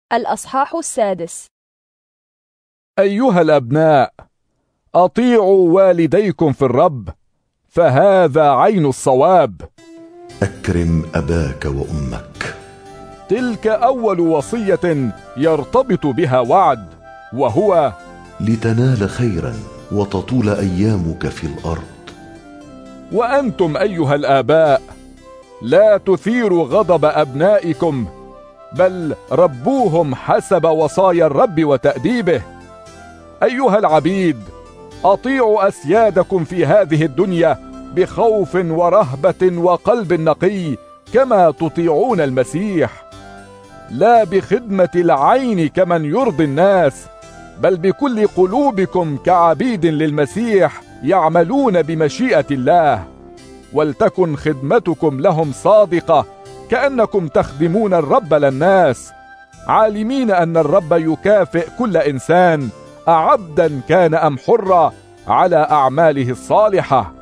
الأصحاح 6. أيها الأبناء، أطيعوا والديكم في الرب، فهذا عين الصواب. أكرم أباك وأمك. تلك أول وصية يرتبط بها وعد، وهو لتنال خيرا وتطول أيامك في الأرض. وأنتم أيها الآباء، لا تثيروا غضب أبنائكم، بل ربوهم حسب وصايا الرب وتأديبه. أيها العبيد، أطيعوا أسيادكم في هذه الدنيا بخوف ورهبة وقلب نقي، كما تطيعون المسيح، لا بخدمة العين كمن يرضي الناس، بل بكل قلوبكم كعبيد للمسيح يعملون بمشيئة الله. ولتكن خدمتكم لهم صادقة، كأنكم تخدمون الرب للناس، عالمين أن الرب يكافئ كل إنسان، أعبدا كان أم حرا، على أعماله الصالحة.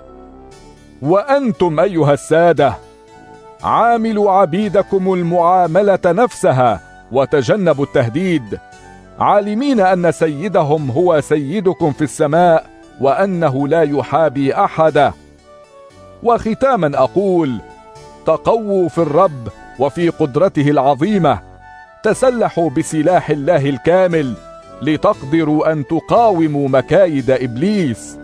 وأنتم أيها السادة، عاملوا عبيدكم المعاملة نفسها، وتجنبوا التهديد، عالمين أن سيدهم هو سيدكم في السماء، وأنه لا يحابي أحدا. وختاما أقول: تقووا في الرب وفي قدرته العظيمة، تسلحوا بسلاح الله الكامل، لتقدروا أن تقاوموا مكايد إبليس.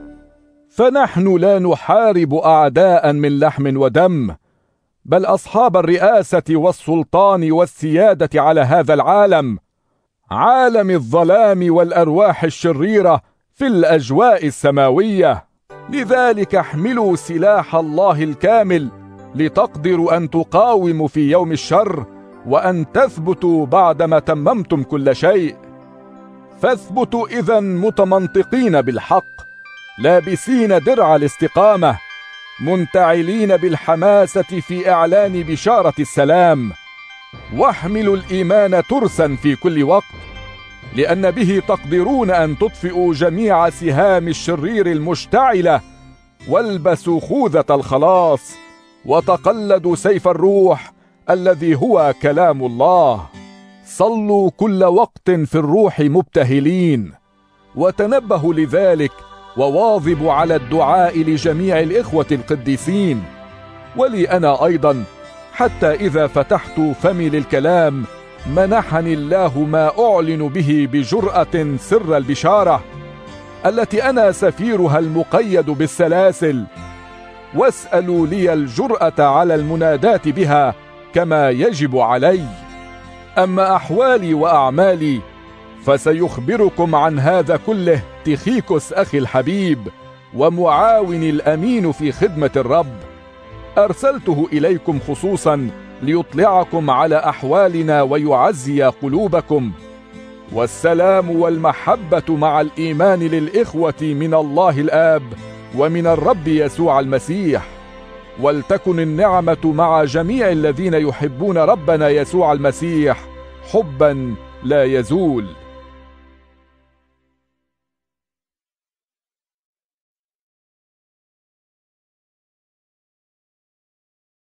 فنحن لا نحارب أعداء من لحم ودم، بل أصحاب الرئاسة والسلطان والسيادة على هذا العالم، عالم الظلام والأرواح الشريرة في الأجواء السماوية. لذلك احملوا سلاح الله الكامل، لتقدروا أن تقاوموا في يوم الشر، وأن تثبتوا بعدما تممتم كل شيء. فاثبتوا إذن متمنطقين بالحق، لابسين درع الاستقامة، منتعلين بالحماسة في إعلان بشارة السلام، واحملوا الإيمان ترسا في كل وقت، لأن به تقدرون أن تطفئوا جميع سهام الشرير المشتعلة. والبسوا خوذة الخلاص، وتقلدوا سيف الروح الذي هو كلام الله. صلوا كل وقت في الروح مبتهلين، وتنبهوا لذلك، وواظبوا على الدعاء لجميع الإخوة القديسين، ولي أنا أيضا، حتى إذا فتحت فمي للكلام منحني الله ما أعلن به بجرأة سر البشارة، التي أنا سفيرها المقيد بالسلاسل. واسألوا لي الجرأة على المنادات بها كما يجب علي. أما أحوالي وأعمالي فسيخبركم عن هذا كله تيخيكوس أخي الحبيب، ومعاوني الأمين في خدمة الرب. أرسلته إليكم خصوصا ليطلعكم على أحوالنا ويعزي قلوبكم. والسلام والمحبة مع الإيمان للإخوة من الله الآب ومن الرب يسوع المسيح. ولتكن النعمة مع جميع الذين يحبون ربنا يسوع المسيح حبا لا يزول.